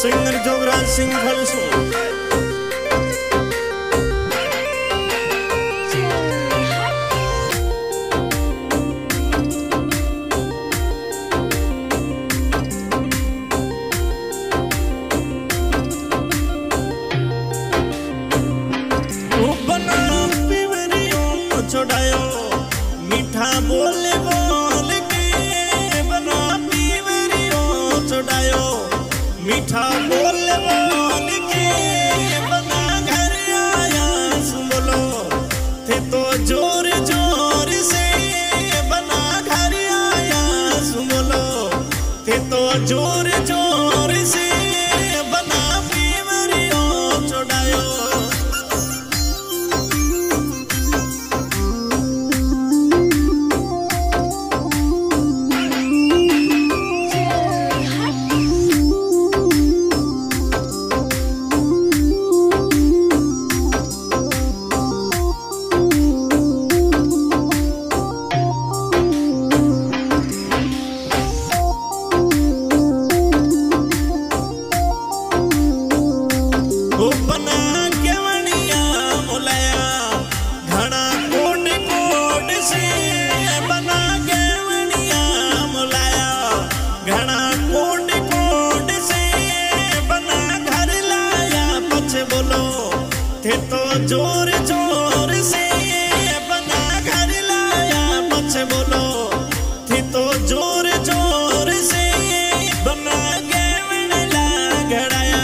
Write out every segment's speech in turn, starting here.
singer Jograj Singh फलसो छोड़ायो मीठा बोले बोल के बना पीवरियो छोड़ायो मीठा बोले बोल के बना घर आया सुन लो थे तो जोर जोर से बना घर आया सुन लो थे तो जोर जोर से बना पीवरियो छोड़ायो थे तो जोर जोर से बना घर लाया पछ बोलो थे तो जोर जोर से बना गेवण ला घड़ाया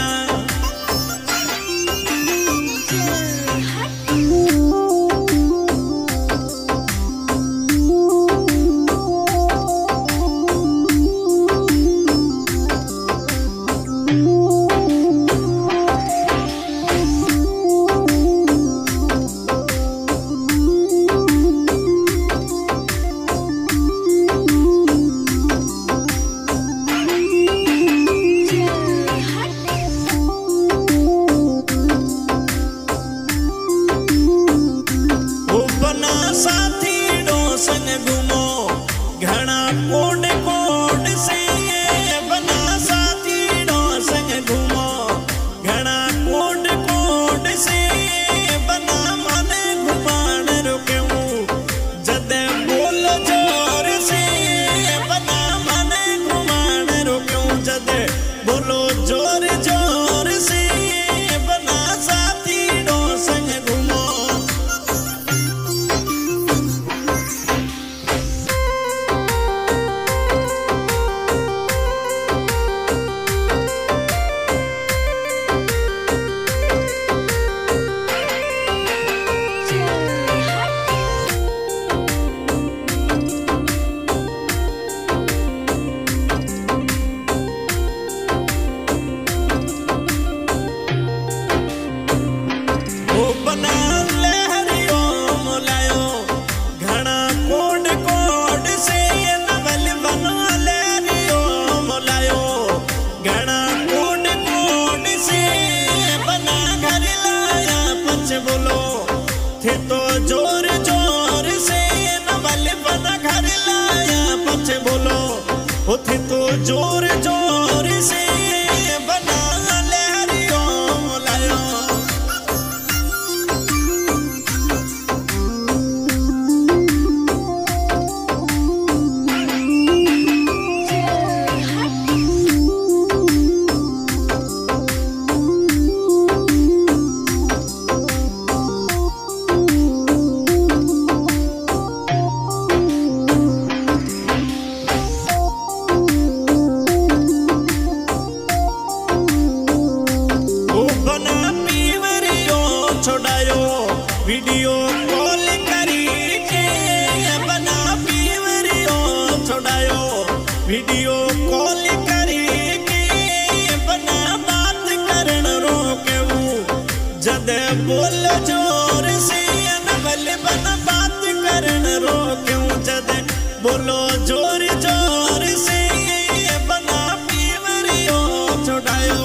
घूमो घना कोड कोड से बना साथी डो संग घूमो घना कोड कोड से बना मन घुमान रुके जद बोल जोर से बना मन घुमान रुके जद बोलो जोर जोर से बना साथी डो संग घूमो बना लहरियो मोलायो घना कोड कोड से नवल बना लहरियो मोलायो घना कोड कोड से बना घर लाया पछ बोलो थे तो जोर जोर से नवल बना घर लाया पछ बोलो थे तो जोर जोर से बना लहरियो मोलायो छोड़ायो वीडियो कॉल करी के बना पीवरियो छोड़ायो वीडियो कॉल करी के बना बात करण रोके जद बोल जोर से नवल बना बात करण रोके जद बोलो जोर जोर से बना पीवरियो छोड़ायो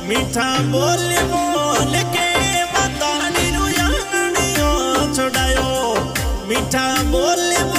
मीठा बोल बोल के बतानी नु यानियो छुड़ायो मीठा बोल